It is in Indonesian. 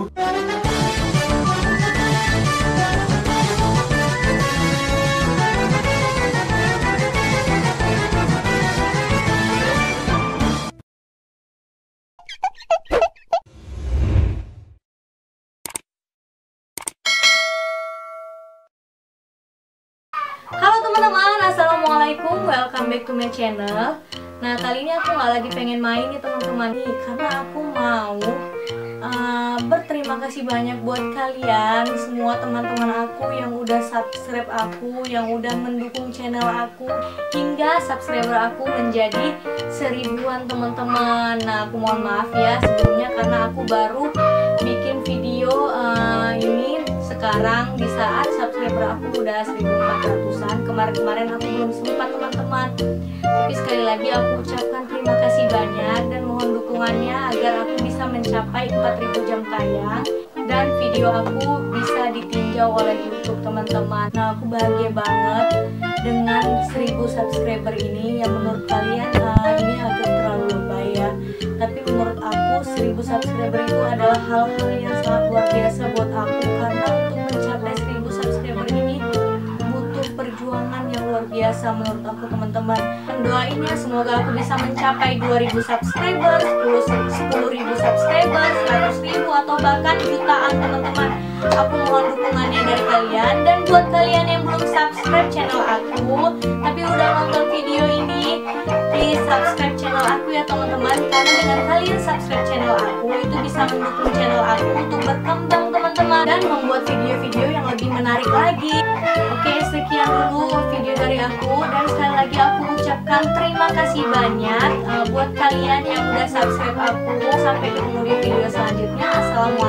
Halo teman-teman, assalamualaikum, welcome back to my channel. Nah, kali ini aku nggak lagi pengen main nih teman-teman nih, karena aku mau berterima kasih banyak buat kalian semua teman-teman aku yang udah subscribe aku, yang udah mendukung channel aku hingga subscriber aku menjadi 1000-an teman-teman. Nah, aku mohon maaf ya sebelumnya karena aku baru bikin video ini sekarang di saat subscriber aku udah 1400-an. Kemarin-kemarin aku belum sempat teman-teman. Tapi sekali lagi aku ucapkan terima kasih banyak dan mohon dukungannya agar aku bisa mencapai 4000 jam tayang dan video aku bisa ditinjau oleh YouTube teman-teman. Nah, aku bahagia banget dengan 1000 subscriber ini. Yang menurut kalian ini agak terlalu lebay ya, tapi menurut aku 1000 subscriber itu adalah hal-hal yang sangat luar biasa buat aku, karena untuk mencapai 1000 subscriber ini butuh perjuangan yang luar biasa menurut aku teman-teman. Doain ya, semoga aku bisa mencapai 2000 subscriber, 10.000 subscriber, 100.000 atau bahkan jutaan teman-teman. Aku mohon dukungannya dari kalian. Dan buat kalian yang belum subscribe channel aku tapi udah nonton video ini, please subscribe channel aku ya teman-teman, karena dengan kalian subscribe channel aku itu bisa mendukung channel aku untuk berkembang teman-teman dan membuat video-video yang lebih menarik lagi. Oke, sekian dulu video dari aku, dan sekali lagi aku ucapkan terima kasih banyak buat kalian yang udah subscribe aku. Sampai ketemu di video selanjutnya. Assalamualaikum.